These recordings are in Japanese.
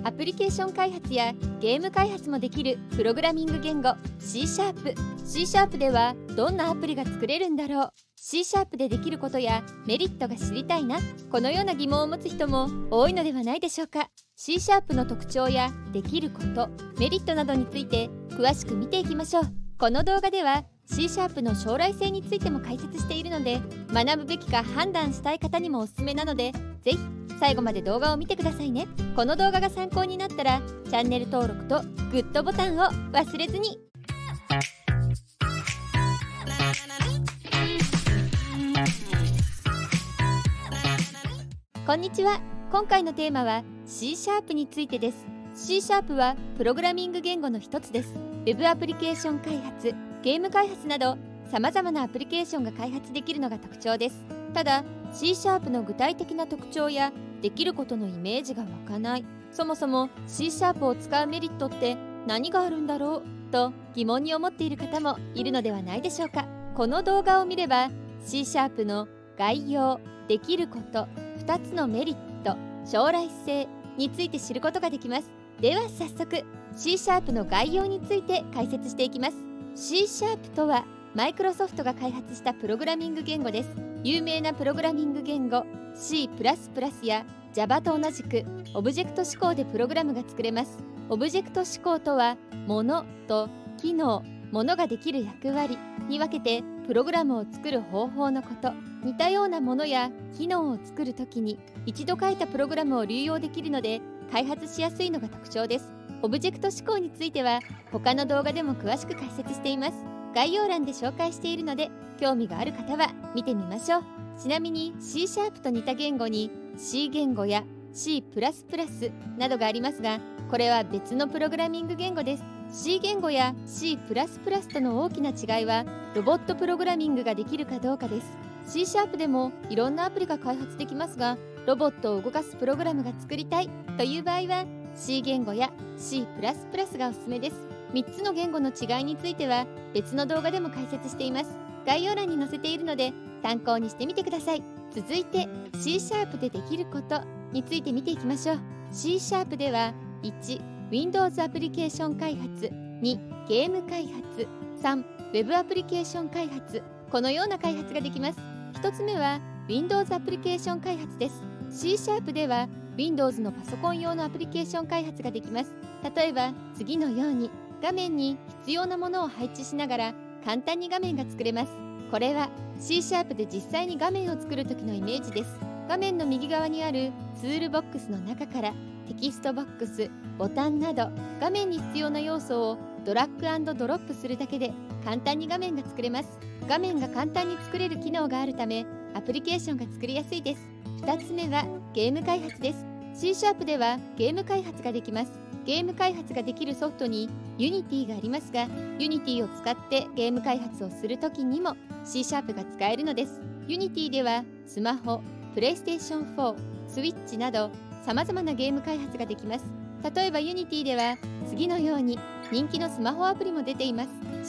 アプリケーション開発やゲーム開発もできるプログラミング言語 C#。C# ではどんなアプリが作れるんだろう。 C# でできることやメリットが知りたいな、このような疑問を持つ人も多いのではないでしょうか。 C# の特徴やできること、メリットなどについて詳しく見ていきましょう。この動画では C# の将来性についても解説しているので、学ぶべきか判断したい方にもおすすめなので、ぜひ最後まで動画を見てくださいね。この動画が参考になったらチャンネル登録とグッドボタンを忘れずに。こんにちは。今回のテーマは C# についてです。 C# はプログラミング言語の一つです。Web アプリケーション開発、ゲーム開発などさまざまなアプリケーションが開発できるのが特徴です。ただ C# の具体的な特徴やできることのイメージが湧かない、そもそも C# を使うメリットって何があるんだろうと疑問に思っている方もいるのではないでしょうか。この動画を見れば C# の概要、できること、2つのメリット、将来性について知ることができます。では早速 C# の概要について解説していきます。 C# とはマイクロソフトが開発したプログラミング言語です。有名なプログラミング言語 C++ や Java と同じくオブジェクト指向でプログラムが作れます。オブジェクト指向とは物と機能、物ができる役割に分けてプログラムを作る方法のこと。似たようなものや機能を作るときに一度書いたプログラムを流用できるので開発しやすいのが特徴です。オブジェクト指向については他の動画でも詳しく解説しています。概要欄で紹介しているので興味がある方は見てみましょう。ちなみに C# と似た言語に C 言語や C++ などがありますが、これは別のプログラミング言語です。C 言語や C++ との大きな違いはロボットプログラミングができるかどうかです。C# でもいろんなアプリが開発できますが、ロボットを動かすプログラムが作りたいという場合は C 言語や C++ がおすすめです。3つの言語の違いについては別の動画でも解説しています。概要欄に載せているので参考にしてみてください。続いて C# でできることについて見ていきましょう。 C# では 1. Windows アプリケーション開発、2. ゲーム開発、3. Web アプリケーション開発、このような開発ができます。1つ目は Windows アプリケーション開発です。 C# では Windows のパソコン用のアプリケーション開発ができます。例えば次のように画面に必要なものを配置しながら簡単に画面が作れます。これは C# で実際に画面を作る時のイメージです。画面の右側にあるツールボックスの中からテキストボックス、ボタンなど画面に必要な要素をドラッグ&ドロップするだけで簡単に画面が作れます。画面が簡単に作れる機能があるためアプリケーションが作りやすいです。2つ目はゲーム開発です。 C# ではゲーム開発ができます。ゲーム開発ができるソフトに Unity がありますが、 Unity を使ってゲーム開発をするときにも C# が使えるのです。 Unity ではスマホ、PlayStation 4、Switch などさまざまなゲーム開発ができます。例えば Unity では次のように人気のスマホアプリも出ています。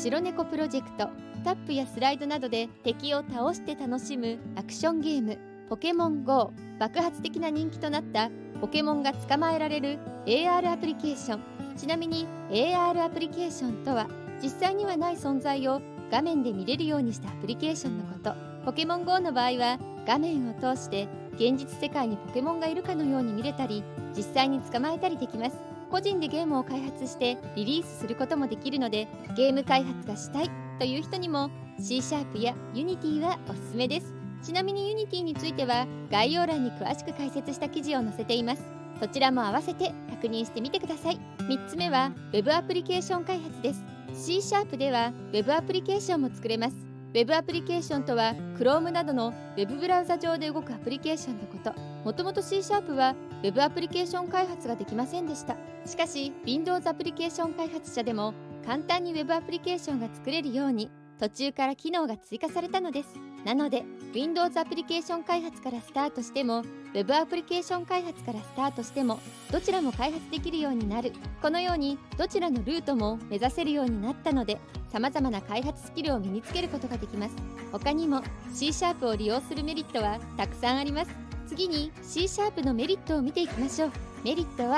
白猫プロジェクト、タップやスライドなどで敵を倒して楽しむアクションゲーム、ポケモン GO、 爆発的な人気となったポケモンが捕まえられる AR アプリケーション。ちなみに AR アプリケーションとは実際にはない存在を画面で見れるようにしたアプリケーションのこと。ポケモン GO の場合は画面を通して現実世界にポケモンがいるかのように見れたり実際に捕まえたりできます。個人でゲームを開発してリリースすることもできるので、ゲーム開発がしたいという人にも C# や Unity はおすすめです。ちなみに Unity については概要欄に詳しく解説した記事を載せています。そちらも合わせて確認してみてください。3つ目は Web アプリケーション開発です。 C# では Web アプリケーションも作れます。Web アプリケーションとは Chrome などの Web ブラウザ上で動くアプリケーションのこと。もともと C# は Web アプリケーション開発ができませんでした。しかし Windows アプリケーション開発者でも簡単に Web アプリケーションが作れるように途中から機能が追加されたのです。なので Windows アプリケーション開発からスタートしても Web アプリケーション開発からスタートしてもどちらも開発できるようになる。このようにどちらのルートも目指せるようになったので、様々な開発スキルを身につけることができます。他にも C# を利用するメリットはたくさんあります。次に C# のメリットを見ていきましょう。メリットは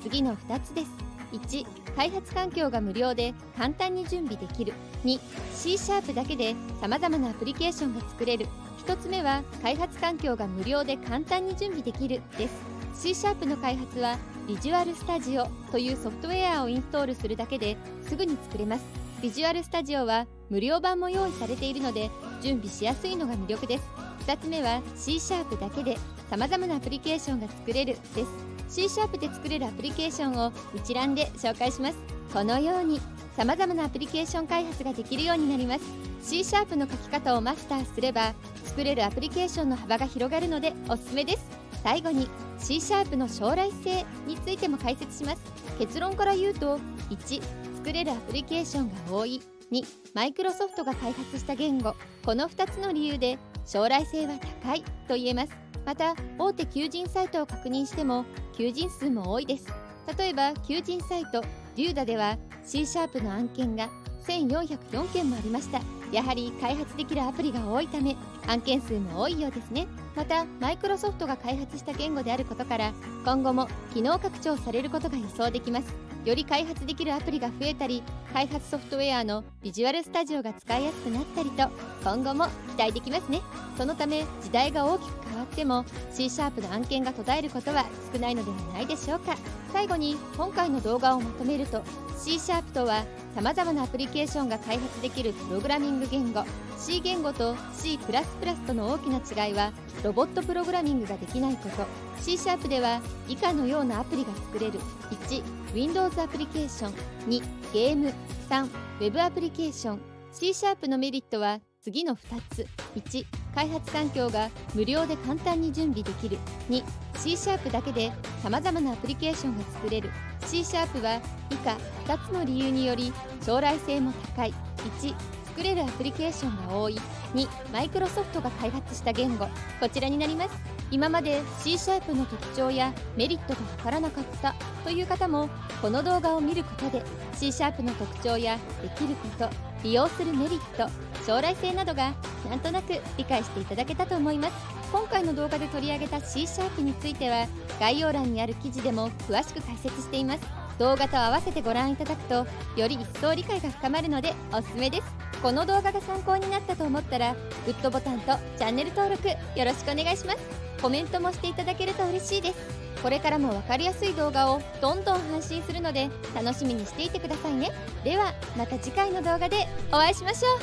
次の2つです。1、開発環境が無料で簡単に準備できる。2、C シャープだけで様々なアプリケーションが作れる。1つ目は開発環境が無料で簡単に準備できるです。C シャープの開発はビジュアルスタジオというソフトウェアをインストールするだけですぐに作れます。ビジュアルスタジオは無料版も用意されているので準備しやすいのが魅力です。2つ目は C シャープだけで様々なアプリケーションが作れるです。C シャープで作れるアプリケーションを一覧で紹介します。このように様々なアプリケーション開発ができるようになります。C シャープの書き方をマスターすれば作れるアプリケーションの幅が広がるのでおすすめです。最後に C シャープの将来性についても解説します。結論から言うと、1、作れるアプリケーションが多い。2、マイクロソフトが開発した言語。この2つの理由で将来性は高いと言えます。また大手求人サイトを確認しても求人数も多いです。例えば求人サイトデューダでは C シャープの案件が1404件もありました。やはり開発できるアプリが多いため案件数も多いようですね。またマイクロソフトが開発した言語であることから今後も機能拡張されることが予想できます。より開発できるアプリが増えたり開発ソフトウェアのビジュアルスタジオが使いやすくなったりと今後も期待できますね。そのため時代が大きく変わっても C シャープの案件が途絶えることは少ないのではないでしょうか。最後に今回の動画をまとめると C シャープとは様々なアプリケーションが開発できるプログラミング言語。 C 言語と C++ との大きな違いはロボットプログラミングができないこと。 C シャープでは以下のようなアプリが作れる。1、Windows アプリケーション。2、ゲーム。3、ウェブアプリケーション。 C シャープのメリットは次の2つ。1、開発環境が無料で簡単に準備できる。2、C シャープだけで様々なアプリケーションが作れる。 C シャープは以下2つの理由により将来性も高い。1、作れるアプリケーションが多い。2、マイクロソフトが開発した言語。こちらになります。今まで C シャープの特徴やメリットがわからなかったという方もこの動画を見ることで C シャープの特徴やできること、利用するメリット、将来性などがなんとなく理解していただけたと思います。今回の動画で取り上げた C シャープについては概要欄にある記事でも詳しく解説しています。動画と合わせてご覧いただくとより一層理解が深まるのでおすすめです。この動画が参考になったと思ったらグッドボタンとチャンネル登録よろしくお願いします。コメントもしていただけると嬉しいです。これからも分かりやすい動画をどんどん配信するので楽しみにしていてくださいね。ではまた次回の動画でお会いしましょう。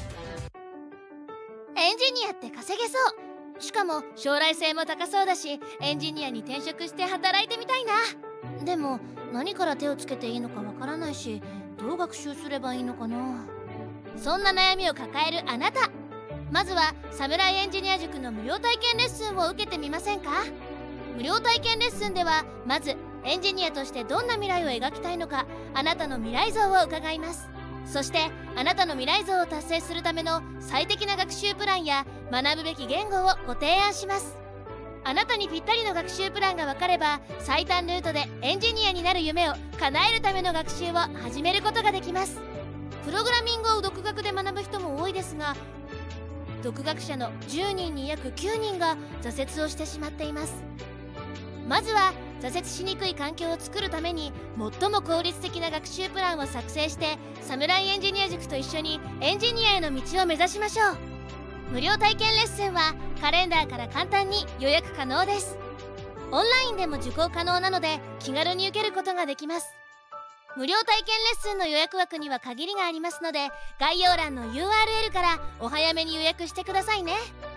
エンジニアって稼げそう。しかも将来性も高そうだしエンジニアに転職して働いてみたいな。でも何から手をつけていいのかわからないしどう学習すればいいのかな。そんな悩みを抱えるあなた、まずはサムライエンジニア塾の無料体験レッスンを受けてみませんか。無料体験レッスンではまずエンジニアとしてどんな未来を描きたいのかあなたの未来像を伺います。そしてあなたの未来像を達成するための最適な学習プランや学ぶべき言語をご提案します。あなたにぴったりの学習プランが分かれば最短ルートでエンジニアになる夢を叶えるための学習を始めることができます。プログラミングを独学で学ぶ人も多いですが独学者の10人に約9人が挫折をしてしまっています。まずは挫折しにくい環境を作るために最も効率的な学習プランを作成してサムライエンジニア塾と一緒にエンジニアへの道を目指しましょう。無料体験レッスンはカレンダーから簡単に予約可能です。オンラインでも受講可能なので気軽に受けることができます。無料体験レッスンの予約枠には限りがありますので概要欄の URL からお早めに予約してくださいね。